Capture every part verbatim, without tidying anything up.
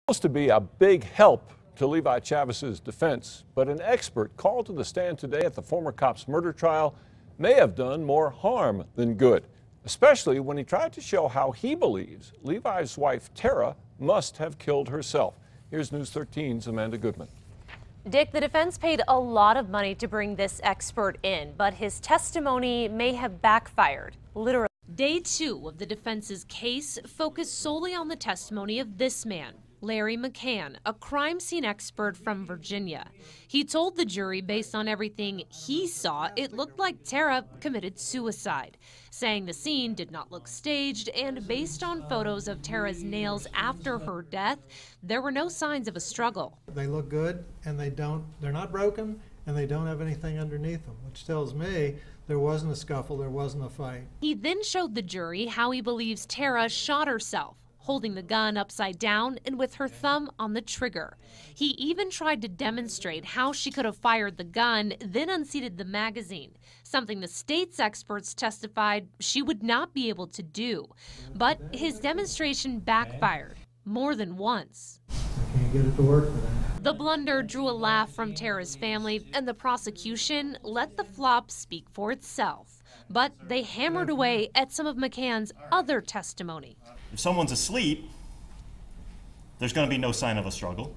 Supposed to be a big help to Levi Chavez's defense, but an expert called to the stand today at the former cop's murder trial may have done more harm than good, especially when he tried to show how he believes Levi's wife Tara must have killed herself. Here's News thirteen's Amanda Goodman. Dick, the defense paid a lot of money to bring this expert in, but his testimony may have backfired, literally. Day two of the defense's case focused solely on the testimony of this man, Larry McCann, a crime scene expert from Virginia. He told the jury, based on everything he saw, it looked like Tara committed suicide, saying the scene did not look staged, and based on photos of Tara's nails after her death, there were no signs of a struggle. They look good, and they don't, they're not broken, and they don't have anything underneath them, which tells me there wasn't a scuffle, there wasn't a fight. He then showed the jury how he believes Tara shot herself, holding the gun upside down and with her thumb on the trigger. He even tried to demonstrate how she could have fired the gun, then unseated the magazine, something the state's experts testified she would not be able to do. But his demonstration backfired more than once. I can't get it to work for them. The blunder drew a laugh from Tara's family, and the prosecution let the flop speak for itself. But they hammered away at some of McCann's other testimony. If someone's asleep, there's going to be no sign of a struggle.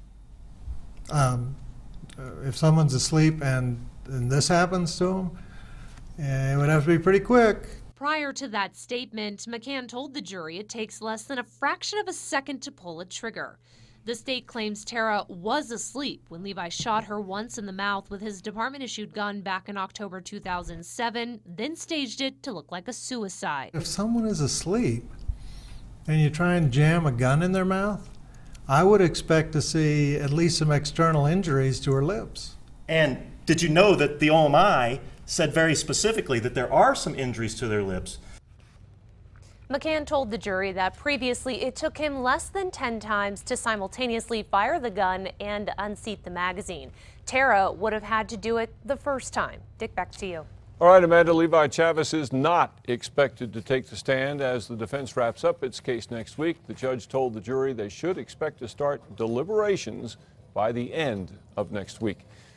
Um, if someone's asleep and, and this happens to them, it would have to be pretty quick. Prior to that statement, McCann told the jury it takes less than a fraction of a second to pull a trigger. The state claims Tara was asleep when Levi shot her once in the mouth with his department-issued gun back in October two thousand seven, then staged it to look like a suicide. If someone is asleep and you try and jam a gun in their mouth, I would expect to see at least some external injuries to her lips. And did you know that the O M I said very specifically that there are some injuries to their lips? McCann told the jury that previously it took him less than ten times to simultaneously fire the gun and unseat the magazine. Tara would have had to do it the first time. Dick, back to you. All right, Amanda, Levi Chavez is not expected to take the stand as the defense wraps up its case next week. The judge told the jury they should expect to start deliberations by the end of next week.